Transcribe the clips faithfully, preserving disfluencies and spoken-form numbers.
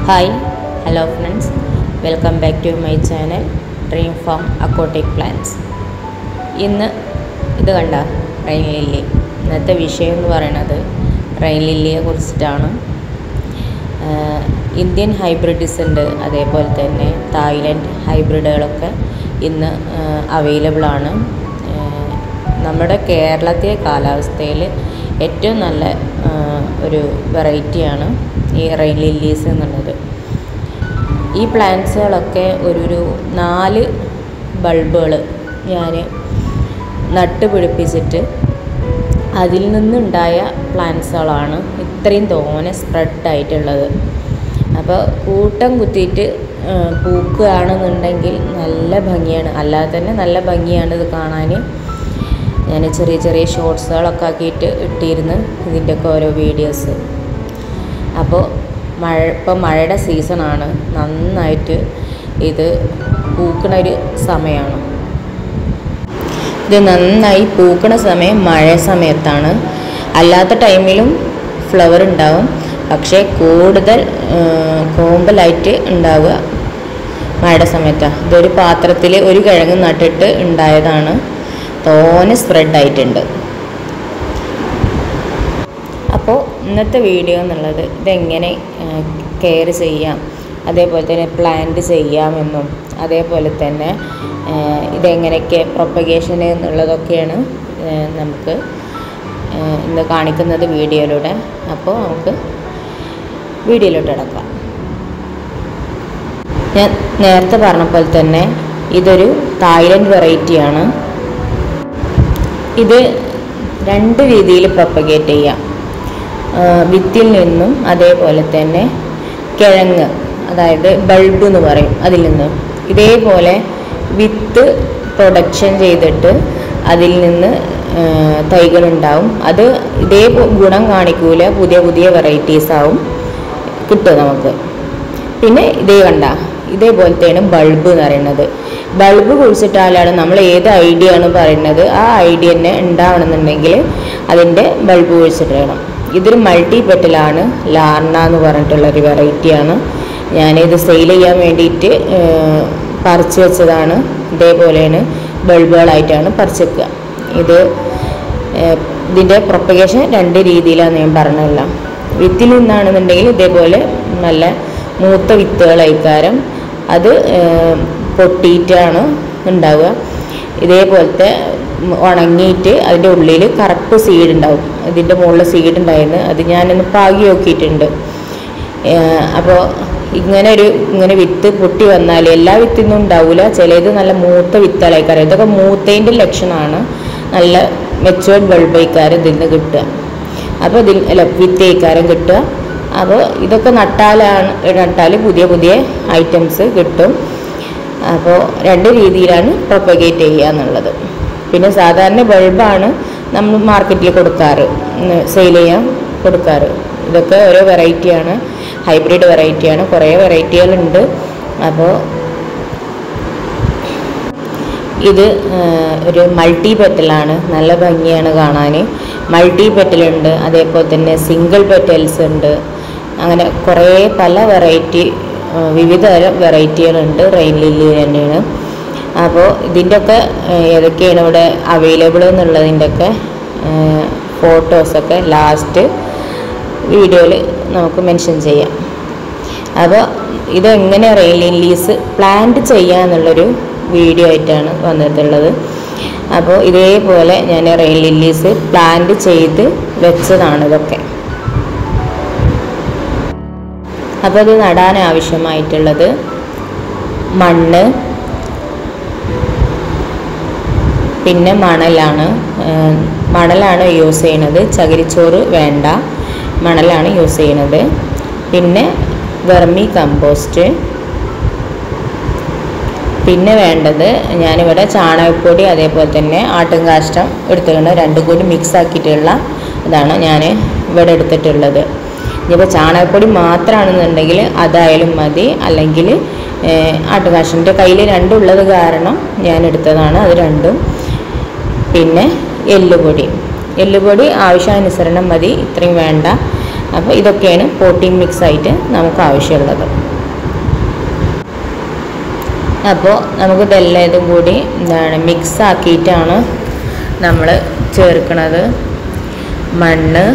Hi, hello friends, welcome back to my channel Dream Farm Aquatic Plants. ഇന്ന് ഇത് കണ്ട rain lily. ഇന്നത്തെ വിഷയം എന്ന് പറയുന്നത് റെയിൻ ലില്ലിയെ കുറിച്ചിട്ടാണ്. ഇന്ത്യൻ ഹൈബ്രിഡ്സ് ഉണ്ട്, അതേപോലെ തന്നെ തായ്ലൻഡ് ഹൈബ്രിഡുകളൊക്കെ ഇന്ന് അവൈലബിൾ ആണ്. നമ്മുടെ കേരളത്തിലെ കാലാവസ്ഥയിൽ ഏറ്റവും നല്ല ഒരു വെറൈറ്റിയാണ് ഈ റെയിൻ ലില്ലീസ് എന്നുള്ളത്. ഈ പ്ലാന്റ്സുകളൊക്കെ ഒരു നാല് ബൾബുകൾ ഞാൻ നട്ട് പിടിപ്പിച്ചിട്ട് അതിൽ നിന്നുണ്ടായ പ്ലാന്റ്സുകളാണ് ഇത്രയും തോനെ സ്പ്രെഡായിട്ടുള്ളത്. അപ്പോൾ കൂട്ടം കുത്തിയിട്ട് പൂക്കുകയാണെന്നുണ്ടെങ്കിൽ നല്ല ഭംഗിയാണ്, അല്ലാതെ തന്നെ നല്ല ഭംഗിയാണ് ഇത് കാണാൻ. ഞാൻ ചെറിയ ചെറിയ ഷോർട്സുകളൊക്കെ ആക്കിയിട്ട് ഇട്ടിരുന്നു ഇതിൻ്റെയൊക്കെ ഓരോ വീഡിയോസ്. അപ്പോൾ മഴ ഇപ്പം മഴയുടെ സീസണാണ്, നന്നായിട്ട് ഇത് പൂക്കണ ഒരു സമയമാണ്. ഇത് നന്നായി പൂക്കണ സമയം മഴ സമയത്താണ്. അല്ലാത്ത ടൈമിലും ഫ്ലവർ ഉണ്ടാവും, പക്ഷേ കൂടുതൽ കോമ്പലായിട്ട് ഉണ്ടാവുക മഴയുടെ സമയത്താണ്. ഇതൊരു പാത്രത്തിൽ ഒരു കിഴങ്ങ് നട്ടിട്ട് ഉണ്ടായതാണ്, തോനെ സ്പ്രെഡായിട്ടുണ്ട്. അപ്പോൾ ഇന്നത്തെ വീഡിയോ എന്നുള്ളത് ഇതെങ്ങനെ കെയർ ചെയ്യാം, അതേപോലെ തന്നെ പ്ലാന്റ് ചെയ്യാമെന്നും അതേപോലെ തന്നെ ഇതെങ്ങനെയൊക്കെ പ്രൊപ്പഗേഷൻ എന്നുള്ളതൊക്കെയാണ് നമുക്ക് ഇന്ന് കാണിക്കുന്നത് വീഡിയോയിലൂടെ. അപ്പോൾ നമുക്ക് വീഡിയോയിലോട്ട് കിടക്കാം. ഞാൻ നേരത്തെ പറഞ്ഞ പോലെ തന്നെ ഇതൊരു തായ്ലൻഡ് വെറൈറ്റിയാണ്. ഇത് രണ്ട് രീതിയിൽ പ്രൊപ്പഗേറ്റ് ചെയ്യാം, വിത്തിൽ നിന്നും അതേപോലെ തന്നെ കിഴങ്ങ്, അതായത് ബൾബ് എന്ന് പറയും, അതിൽ നിന്നും. ഇതേപോലെ വിത്ത് പ്രൊഡക്ഷൻ ചെയ്തിട്ട് അതിൽ നിന്ന് തൈകളുണ്ടാവും. അത് ഇതേ ഗുണം കാണിക്കൂല, പുതിയ പുതിയ വെറൈറ്റീസ് ആവും കിട്ടും നമുക്ക്. പിന്നെ ഇതേ കണ്ട ഇതേപോലത്തെയാണ് ബൾബ് എന്ന് പറയുന്നത്. ബൾബ് കുഴിച്ചിട്ടാലാണ് നമ്മൾ ഏത് ഐഡിയ ആണ് പറയുന്നത് ആ ഐഡിയ തന്നെ ഉണ്ടാവണമെന്നുണ്ടെങ്കിൽ അതിൻ്റെ ബൾബ് കുഴിച്ചിടണം. ഇതൊരു മൾട്ടി പെറ്റലാണ്, ലാർണ എന്ന് പറഞ്ഞിട്ടുള്ളൊരു വെറൈറ്റിയാണ്. ഞാനിത് സെയിൽ ചെയ്യാൻ വേണ്ടിയിട്ട് പറിച്ചു വെച്ചതാണ്. ഇതേപോലെയാണ് ബൾബുകളായിട്ടാണ് പറിച്ച് വെക്കുക. ഇത് ഇതിൻ്റെ പ്രൊപ്പഗേഷൻ രണ്ട് രീതിയിലാണ് ഞാൻ പറഞ്ഞതല്ല. വിത്തിൽ നിന്നാണെന്നുണ്ടെങ്കിൽ ഇതേപോലെ നല്ല മൂത്ത വിത്തുകളായിക്കാരം അത് പൊട്ടിയിട്ടാണ് ഉണ്ടാവുക. ഇതേപോലത്തെ ഉണങ്ങിയിട്ട് അതിൻ്റെ ഉള്ളിൽ കറുപ്പ് സീഡ് ഉണ്ടാവും. ഇതിൻ്റെ മുകളിൽ സീഡ് ഉണ്ടായിരുന്നു, അത് ഞാനൊന്ന് പാകി നോക്കിയിട്ടുണ്ട്. അപ്പോൾ ഇങ്ങനെ ഒരു ഇങ്ങനെ വിത്ത് പൊട്ടി വന്നാൽ എല്ലാ വിത്തൊന്നും ഉണ്ടാവില്ല, ചിലത് നല്ല മൂത്ത വിത്തുകളായിക്കാരം. ഇതൊക്കെ മൂത്തതിൻ്റെ ലക്ഷണമാണ്. നല്ല മെച്ചുവേർഡ് ബൾബായിക്കാരം ഇതിൽ നിന്ന് കിട്ടുക. അപ്പോൾ ഇതിൽ അല്ല വിത്തേക്കാരം കിട്ടുക. അപ്പോൾ ഇതൊക്കെ നട്ടാലാണ് നട്ടാൽ പുതിയ പുതിയ ഐറ്റംസ് കിട്ടും. അപ്പോൾ രണ്ട് രീതിയിലാണ് പ്രൊപ്പഗേറ്റ് ചെയ്യുക എന്നുള്ളത്. പിന്നെ സാധാരണ ബൾബാണ് നമ്മൾ മാർക്കറ്റിൽ കൊടുക്കാറ്, സെയിൽ ചെയ്യാൻ കൊടുക്കാറ്. ഇതൊക്കെ ഓരോ വെറൈറ്റിയാണ്, ഹൈബ്രിഡ് വെറൈറ്റിയാണ്, കുറേ വെറൈറ്റികളുണ്ട്. അപ്പോൾ ഇത് ഒരു മൾട്ടി പെറ്റലാണ്, നല്ല ഭംഗിയാണ് കാണാൻ. മൾട്ടി പെറ്റലുണ്ട്, അതേപോലെ തന്നെ സിംഗിൾ പെറ്റൽസ് ഉണ്ട്. അങ്ങനെ കുറേ പല വെറൈറ്റി വിവിധ തരം വെറൈറ്റികളുണ്ട് റെയിൻ ലില്ലി തന്നെയാണ്. അപ്പോൾ ഇതിൻ്റെയൊക്കെ ഏതൊക്കെയാണ് ഇവിടെ അവൈലബിൾ എന്നുള്ളതിൻ്റെയൊക്കെ ഫോട്ടോസൊക്കെ ലാസ്റ്റ് വീഡിയോയിൽ നമുക്ക് മെൻഷൻ ചെയ്യാം. അപ്പോൾ ഇതെങ്ങനെ റെയിൻ ലില്ലീസ് പ്ലാന്റ് ചെയ്യാന്നുള്ളൊരു വീഡിയോ ആയിട്ടാണ് വന്നിട്ടുള്ളത്. അപ്പോൾ ഇതേപോലെ ഞാൻ റെയിൻ ലില്ലീസ് പ്ലാന്റ് ചെയ്ത് വെച്ചതാണ് ഇതൊക്കെ. അപ്പോൾ ഇത് നടാൻ ആവശ്യമായിട്ടുള്ളത് മണ്ണ്, പിന്നെ മണലാണ്. മണലാണ് യൂസ് ചെയ്യണത്, ചകിരിച്ചോറ് വേണ്ട, മണലാണ് യൂസ് ചെയ്യണത്. പിന്നെ വെർമി കമ്പോസ്റ്റ്, പിന്നെ വേണ്ടത് ഞാനിവിടെ ചാണകപ്പൊടി അതേപോലെ തന്നെ ആട്ടുംകാഷ്ടം എടുത്തിട്ടുണ്ട്. രണ്ടും കൂടി മിക്സ് ആക്കിയിട്ടുള്ള ഇതാണ് ഞാൻ ഇവിടെ എടുത്തിട്ടുള്ളത്. ഇനിയിപ്പോൾ ചാണകപ്പൊടി മാത്രമാണെന്നുണ്ടെങ്കിൽ അതായാലും മതി, അല്ലെങ്കിൽ ആട്ടുകാഷ്ടൻ്റെ കയ്യിൽ രണ്ടുള്ളത് കാരണം ഞാൻ എടുത്തതാണ് അത് രണ്ടും. പിന്നെ എല്ലുപൊടി, എല്ലുപൊടി ആവശ്യാനുസരണം മതി, ഇത്രയും വേണ്ട. അപ്പോൾ ഇതൊക്കെയാണ് പോട്ടിംഗ് മിക്സ് ആയിട്ട് നമുക്ക് ആവശ്യമുള്ളത്. അപ്പോൾ നമുക്കിതെല്ലാം ഇതും കൂടി എന്താണ് മിക്സ് ആക്കിയിട്ടാണ് നമ്മൾ ചേർക്കുന്നത്. മണ്ണ്,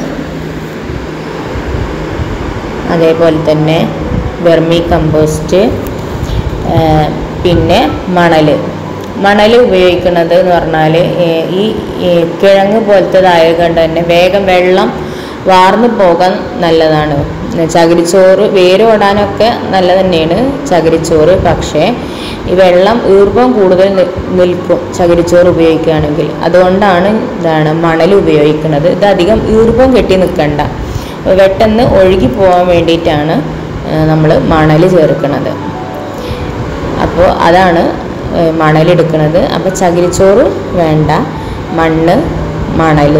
അതേപോലെ തന്നെ വെർമി കമ്പോസ്റ്റ്, പിന്നെ മണൽ. മണൽ ഉപയോഗിക്കുന്നത് എന്ന് പറഞ്ഞാൽ ഈ കിഴങ്ങ് പോലത്തേതായത് കൊണ്ട് തന്നെ വേഗം വെള്ളം വാർന്നു പോകാൻ നല്ലതാണ്. ചകിരിച്ചോറ് വേരോടാനൊക്കെ നല്ല തന്നെയാണ് ചകിരിച്ചോറ്. പക്ഷേ ഈ വെള്ളം ഈർപ്പം കൂടുതൽ നിൽക്കും ചകിരിച്ചോറ് ഉപയോഗിക്കുകയാണെങ്കിൽ. അതുകൊണ്ടാണ് ഇതാണ് മണൽ ഉപയോഗിക്കുന്നത്. ഇതധികം ഈർപ്പം കെട്ടി നിൽക്കണ്ട, പെട്ടെന്ന് ഒഴുകി പോകാൻ വേണ്ടിയിട്ടാണ് നമ്മൾ മണൽ ചേർക്കുന്നത്. അപ്പോൾ അതാണ് മണലെടുക്കുന്നത്. അപ്പോൾ ചകിരിച്ചോറ് വേണ്ട, മണ്ണ്, മണൽ.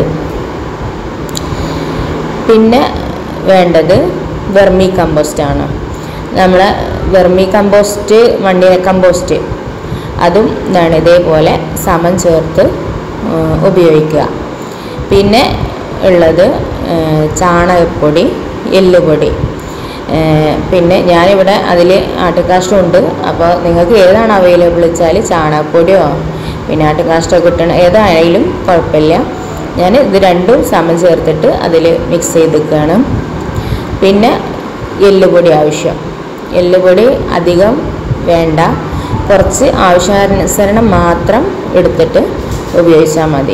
പിന്നെ വേണ്ടത് വെർമി കമ്പോസ്റ്റാണ്. നമ്മൾ വെർമി കമ്പോസ്റ്റ്, മണ്ണിര കമ്പോസ്റ്റ്, അതും എന്താണ് ഇതേപോലെ സമം ചേർത്ത് ഉപയോഗിക്കുക. പിന്നെ ഉള്ളത് ചാണകപ്പൊടി, എല്ലുപൊടി. പിന്നെ ഞാനിവിടെ അതിൽ ആട്ടുകാഷ്ടമുണ്ട്. അപ്പോൾ നിങ്ങൾക്ക് ഏതാണ് അവൈലബിൾ വെച്ചാൽ ചാണകപ്പൊടിയോ പിന്നെ ആട്ടുകാഷ്ടമോ കിട്ടണം, ഏതായാലും കുഴപ്പമില്ല. ഞാൻ ഇത് രണ്ടും സമം ചേർത്തിട്ട് അതിൽ മിക്സ് ചെയ്തിരിക്കുകയാണ്. പിന്നെ എല്ലുപൊടി ആവശ്യം. എല്ലുപൊടി അധികം വേണ്ട, കുറച്ച് ആവശ്യാനുസരണം മാത്രം എടുത്തിട്ട് ഉപയോഗിച്ചാൽ മതി.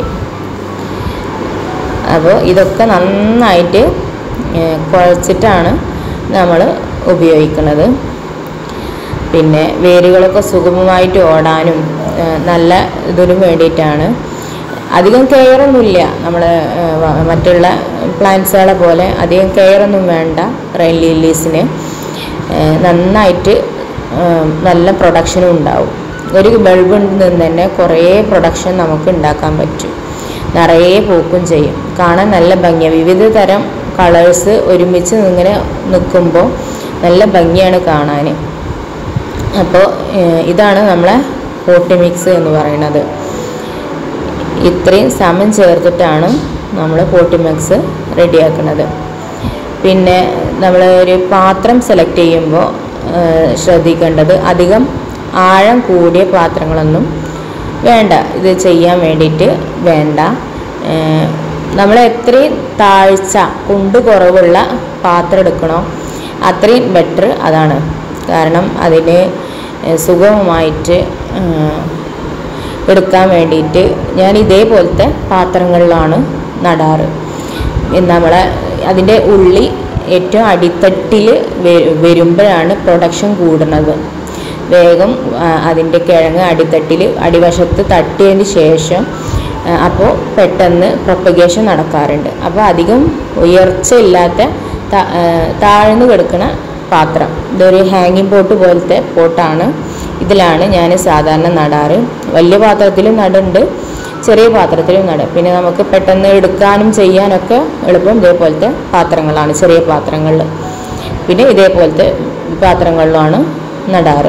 അപ്പോൾ ഇതൊക്കെ നന്നായിട്ട് കുഴച്ചിട്ടാണ് നമ്മൾ ഉപയോഗിക്കുന്നത്. പിന്നെ വേരുകളൊക്കെ സുഗമമായിട്ട് ഓടാനും നല്ല ഇതിനും വേണ്ടിയിട്ടാണ്. അധികം കെയറൊന്നുമില്ല, നമ്മൾ മറ്റുള്ള പ്ലാന്റ്സുകളെ പോലെ അധികം കെയറൊന്നും വേണ്ട. റെയിൻ ലില്ലീസിന് നന്നായിട്ട് നല്ല പ്രൊഡക്ഷനും ഉണ്ടാവും. ഒരു ബൾബിൽ നിന്ന് തന്നെ കുറേ പ്രൊഡക്ഷൻ നമുക്ക് ഉണ്ടാക്കാൻ പറ്റും. നിറയെ പൂക്കും ചെയ്യും, കാണാൻ നല്ല ഭംഗിയാണ്. വിവിധ തരം കളേഴ്സ് ഒരുമിച്ച് ഇങ്ങനെ നിൽക്കുമ്പോൾ നല്ല ഭംഗിയാണ് കാണാൻ. അപ്പോൾ ഇതാണ് നമ്മളെ പോട്ടി മിക്സ് എന്ന് പറയുന്നത്. ഇത്രയും സമയം ചേർത്തിട്ടാണ് നമ്മൾ പോട്ടി മിക്സ് റെഡിയാക്കുന്നത്. പിന്നെ നമ്മൾ ഒരു പാത്രം സെലക്ട് ചെയ്യുമ്പോൾ ശ്രദ്ധിക്കേണ്ടത് അധികം ആഴം കൂടിയ പാത്രങ്ങളൊന്നും വേണ്ട ഇത് ചെയ്യാൻ വേണ്ടിയിട്ട് വേണ്ട. നമ്മൾ എത്രയും താഴ്ച കുണ്ട് കുറവുള്ള പാത്രം എടുക്കണോ അത്രയും ബെറ്റർ അതാണ്. കാരണം അതിന് സുഗമമായിട്ട് എടുക്കാൻ വേണ്ടിയിട്ട് ഞാൻ ഇതേപോലത്തെ പാത്രങ്ങളിലാണ് നടാറ്. നമ്മളെ അതിൻ്റെ ഉള്ളി ഏറ്റവും അടിത്തട്ടിൽ വരുമ്പോഴാണ് പ്രൊഡക്ഷൻ കൂടുന്നത്. വേഗം അതിൻ്റെ കിഴങ്ങ് അടിത്തട്ടിൽ അടിവശത്ത് തട്ടിയതിന് ശേഷം അപ്പോൾ പെട്ടെന്ന് പ്രൊപ്പഗേഷൻ നടക്കാറുണ്ട്. അപ്പോൾ അധികം ഉയർച്ചയില്ലാത്ത താഴ്ന്നു കിടക്കുന്ന പാത്രം, ഇതൊരു ഹാങ്ങിങ് പോട്ട് പോലത്തെ പോട്ടാണ്. ഇതിലാണ് ഞാൻ സാധാരണ നടാറ്. വലിയ പാത്രത്തിലും നടുണ്ട്, ചെറിയ പാത്രത്തിലും നടും. പിന്നെ നമുക്ക് പെട്ടെന്ന് എടുക്കാനും ചെയ്യാനൊക്കെ എളുപ്പം ഇതേപോലത്തെ പാത്രങ്ങളാണ്, ചെറിയ പാത്രങ്ങളിൽ. പിന്നെ ഇതേപോലത്തെ പാത്രങ്ങളിലാണ് നടാറ്.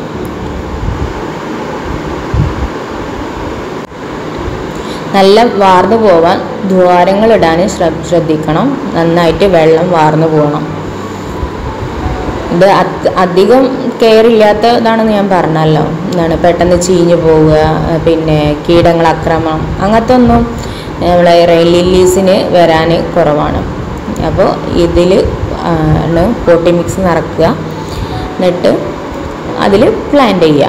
നല്ല വാർന്നു പോവാൻ ദ്വാരങ്ങൾ ഇടാൻ ശ്രദ്ധിക്കണം. നന്നായിട്ട് വെള്ളം വാർന്നു പോകണം. ഇത് അധികം കെയർ ഇല്ലാത്തതാണെന്ന് ഞാൻ പറഞ്ഞല്ലോ. എന്താണ് പെട്ടെന്ന് ചീഞ്ഞു പോവുക, പിന്നെ കീടങ്ങൾ ആക്രമണം, അങ്ങനത്തെ ഒന്നും നമ്മളെ റെയിൻ ലില്ലീസിന് വരാൻ കുറവാണ്. അപ്പോൾ ഇതിൽ ആണ് പോട്ടി മിക്സ് നിറക്കുക, എന്നിട്ട് അതിൽ പ്ലാന്റ് ചെയ്യുക.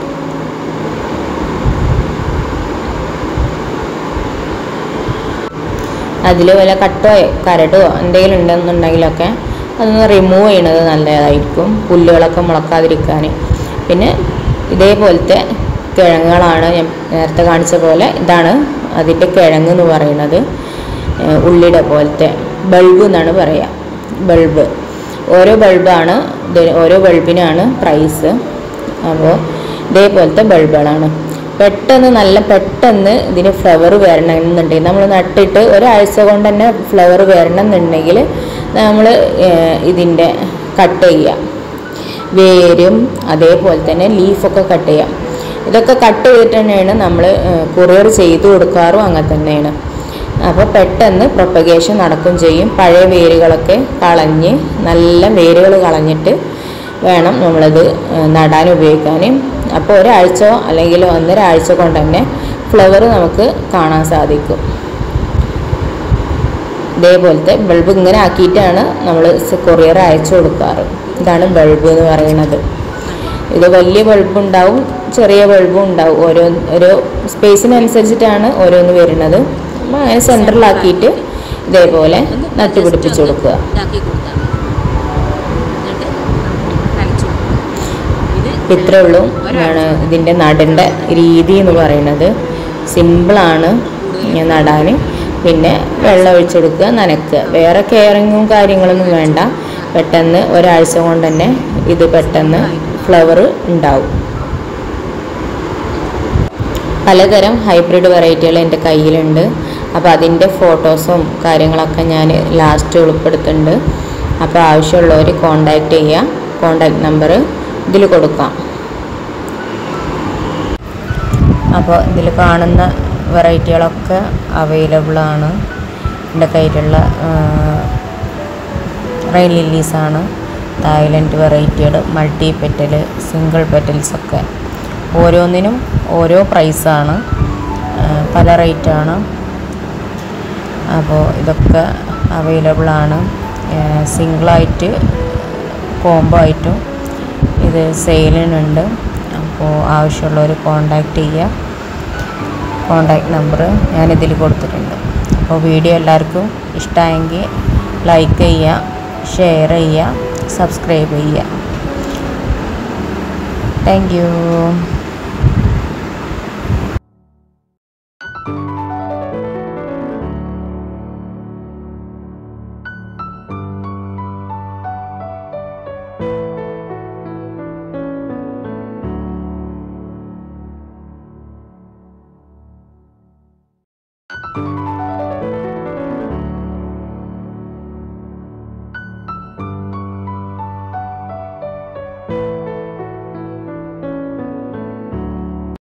അതിൽ വല്ല കട്ടോ കരടോ എന്തെങ്കിലും ഉണ്ടെന്നുണ്ടെങ്കിലൊക്കെ അതൊന്ന് റിമൂവ് ചെയ്യണത് നല്ലതായിരിക്കും, പുല്ലുകളൊക്കെ മുളക്കാതിരിക്കാൻ. പിന്നെ ഇതേപോലത്തെ കിഴങ്ങുകളാണ് ഞാൻ നേരത്തെ കാണിച്ച പോലെ. ഇതാണ് അതിൻ്റെ കിഴങ്ങ് എന്ന് പറയുന്നത്. ഉള്ളിയുടെ പോലത്തെ ബൾബ് എന്നാണ് പറയുക. ബൾബ് ഓരോ ബൾബാണ്, ഓരോ ബൾബിനാണ് പ്രൈസ്. അപ്പോൾ ഇതേപോലത്തെ ബൾബുകളാണ്. പെട്ടെന്ന് നല്ല പെട്ടെന്ന് ഇതിന് ഫ്ലവർ വരണം എന്നുണ്ടെങ്കിൽ, നമ്മൾ നട്ടിട്ട് ഒരാഴ്ച കൊണ്ട് തന്നെ ഫ്ലവർ വരണം എന്നുണ്ടെങ്കിൽ നമ്മൾ ഇതിൻ്റെ കട്ട് ചെയ്യുക. വേരും അതേപോലെ തന്നെ ലീഫൊക്കെ കട്ട് ചെയ്യാം. ഇതൊക്കെ കട്ട് ചെയ്തിട്ട് തന്നെയാണ് നമ്മൾ കൊറിയർ ചെയ്ത് കൊടുക്കാറും അങ്ങനെ തന്നെയാണ്. അപ്പോൾ പെട്ടെന്ന് പ്രൊപ്പഗേഷൻ നടക്കും ചെയ്യും. പഴയ വേരുകളൊക്കെ കളഞ്ഞ് നല്ല വേരുകൾ കളഞ്ഞിട്ട് വേണം നമ്മളത് നടാൻ ഉപയോഗിക്കാൻ. അപ്പോൾ ഒരാഴ്ച അല്ലെങ്കിൽ ഒന്നര ആഴ്ച കൊണ്ട് തന്നെ ഫ്ലവർ നമുക്ക് കാണാൻ സാധിക്കും. ഇതേപോലത്തെ ബൾബ് ഇങ്ങനെ ആക്കിയിട്ടാണ് നമ്മൾ കൊറിയർ അയച്ചു കൊടുക്കാറ്. ഇതാണ് ബൾബ് എന്ന് പറയുന്നത്. ഇത് വലിയ ബൾബ് ഉണ്ടാവും, ചെറിയ ബൾബും ഉണ്ടാവും. ഓരോ ഓരോ സ്പേസിനനുസരിച്ചിട്ടാണ് ഓരോന്ന് വരുന്നത്. അപ്പോൾ അങ്ങനെ സെൻറ്ററിലാക്കിയിട്ട് ഇതേപോലെ നട്ടുപിടിപ്പിച്ച് കൊടുക്കുക. ഇത്രേ ഉള്ളൂ ആണ് ഇതിൻ്റെ നടേണ്ട രീതി എന്ന് പറയുന്നത്. സിമ്പിളാണ് നടാൻ. പിന്നെ വെള്ളം ഒഴിച്ചെടുക്കുക, നനയ്ക്കുക. വേറെ കെയറിങ്ങും കാര്യങ്ങളൊന്നും വേണ്ട. പെട്ടെന്ന് ഒരാഴ്ച കൊണ്ട് തന്നെ ഇത് പെട്ടെന്ന് ഫ്ലവർ ഉണ്ടാവും. പലതരം ഹൈബ്രിഡ് വെറൈറ്റികൾ എൻ്റെ കയ്യിലുണ്ട്. അപ്പോൾ അതിൻ്റെ ഫോട്ടോസും കാര്യങ്ങളൊക്കെ ഞാൻ ലാസ്റ്റ് ഉൾപ്പെടുത്തുന്നുണ്ട്. അപ്പോൾ ആവശ്യമുള്ളവർ കോണ്ടാക്ട് ചെയ്യുക. കോണ്ടാക്ട് നമ്പർ ഇതിൽ കൊടുക്കാം. അപ്പോൾ ഇതിൽ കാണുന്ന വെറൈറ്റികളൊക്കെ അവൈലബിളാണ്. എൻ്റെ കയ്യിലുള്ള റെയിൻ ലില്ലീസാണ്. തായ്ലൻഡ് വെറൈറ്റികൾ, മൾട്ടി പെറ്റൽ, സിംഗിൾ പെറ്റൽസൊക്കെ ഓരോന്നിനും ഓരോ പ്രൈസാണ്, പല റേറ്റാണ്. അപ്പോൾ ഇതൊക്കെ അവൈലബിളാണ്. സിംഗിളായിട്ട് കോംബോ ആയിട്ടും ഇത് സെയിലിനുണ്ട്. അപ്പോൾ ആവശ്യമുള്ളവർ കോണ്ടാക്ട് ചെയ്യുക. കോണ്ടാക്ട് നമ്പർ ഞാനിതിൽ കൊടുത്തിട്ടുണ്ട്. അപ്പോൾ വീഡിയോ എല്ലാവർക്കും ഇഷ്ടമായെങ്കിൽ ലൈക്ക് ചെയ്യുക, ഷെയർ ചെയ്യുക, സബ്സ്ക്രൈബ് ചെയ്യുക. Thank U.